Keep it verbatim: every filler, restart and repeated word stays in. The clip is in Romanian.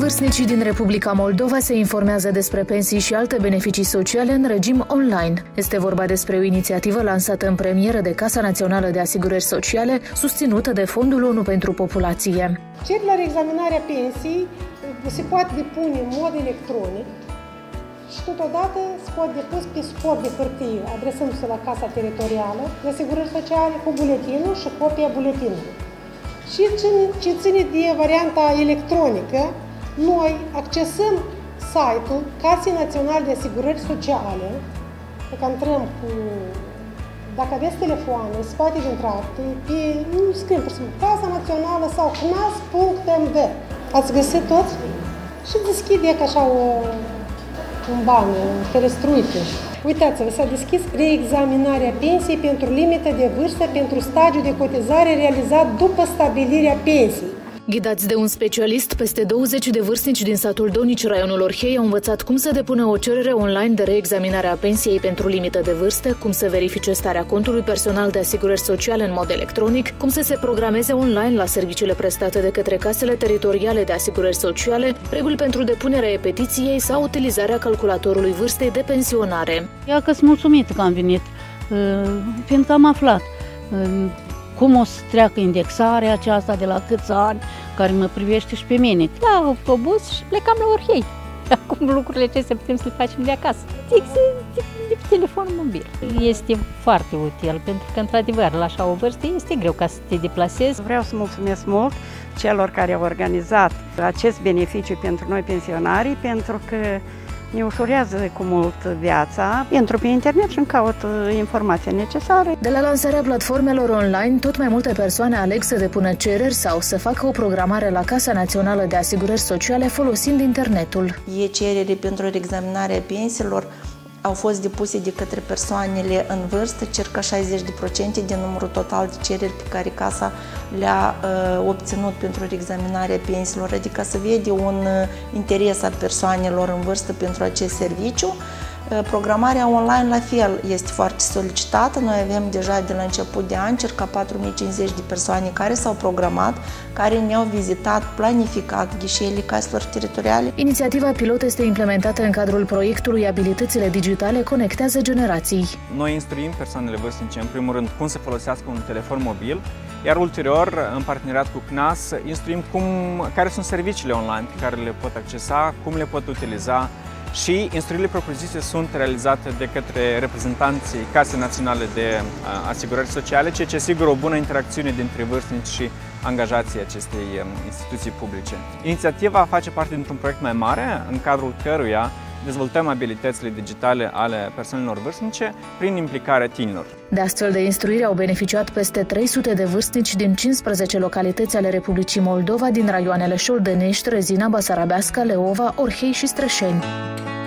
Vârstnicii din Republica Moldova se informează despre pensii și alte beneficii sociale în regim online. Este vorba despre o inițiativă lansată în premieră de Casa Națională de Asigurări Sociale, susținută de Fondul ONU pentru Populație. Cererea la examinarea pensiei se poate depune în mod electronic și totodată se poate depus pe suport de hârtie, adresându-se la Casa Teritorială de Asigurări Sociale cu buletinul și copia buletinului. Și ce ține de varianta electronică, noi accesăm site-ul Casei Naționale de Asigurări Sociale, dacă intrăm cu, dacă aveți telefoane, se poate intra pe, nu scriem, pe Casa Națională sau C N A S punct M V. Ați găsit tot? Și deschide ca așa o, un ban, un ferestruite. Uitați-vă, s-a deschis reexaminarea pensiei pentru limită de vârstă pentru stagiul de cotizare realizat după stabilirea pensiei. Ghidați de un specialist, peste douăzeci de vârstnici din satul Donici, raionul Orhei, au învățat cum să depună o cerere online de reexaminare a pensiei pentru limită de vârstă, cum să verifice starea contului personal de asigurări sociale în mod electronic, cum să se programeze online la serviciile prestate de către casele teritoriale de asigurări sociale, reguli pentru depunerea e-petiției sau utilizarea calculatorului vârstei de pensionare. Eu că sunt mulțumită că am venit, fiindcă am aflat cum o să treacă indexarea aceasta, de la câți ani, care mă privește și pe mine. La autobuz și plecam la Orhei. Acum lucrurile acestea putem să le facem de acasă. De, de, de pe telefon mobil. Este foarte util, pentru că, într-adevăr, la așa o vârstă este greu ca să te deplasezi. Vreau să mulțumesc mult celor care au organizat acest beneficiu pentru noi pensionarii, pentru că ne ușurează cu mult viața. Intru pe internet și îmi caut informația necesară. De la lansarea platformelor online, tot mai multe persoane aleg să depună cereri sau să facă o programare la Casa Națională de Asigurări Sociale folosind internetul. E cerere pentru examinarea pensiilor au fost depuse de către persoanele în vârstă, circa șaizeci la sută din numărul total de cereri pe care Casa le-a uh, obținut pentru examinarea pensiilor, adică să vede un uh, interes al persoanelor în vârstă pentru acest serviciu. Uh, programarea online la fel este foarte solicitată. Noi avem deja de la început de an circa patru mii cincizeci de persoane care s-au programat, care ne-au vizitat, planificat ghișeele caselor teritoriale. Inițiativa pilot este implementată în cadrul proiectului Abilitățile digitale conectează generații. Noi instruim persoanele vârstnice, în primul rând, cum să folosească un telefon mobil, iar ulterior, în parteneriat cu C N A S, instruim cum, care sunt serviciile online pe care le pot accesa, cum le pot utiliza, și instruirile propriu-zise sunt realizate de către reprezentanții Casei Naționale de Asigurări Sociale, ceea ce asigură o bună interacțiune dintre vârstnici și angajații acestei instituții publice. Inițiativa face parte dintr-un proiect mai mare, în cadrul căruia dezvoltăm abilitățile digitale ale persoanelor vârstnice prin implicarea tinerilor. De astfel de instruire au beneficiat peste trei sute de vârstnici din cincisprezece localități ale Republicii Moldova, din raioanele Șoldănești, Răzina, Basarabeasca, Leova, Orhei și Strășeni.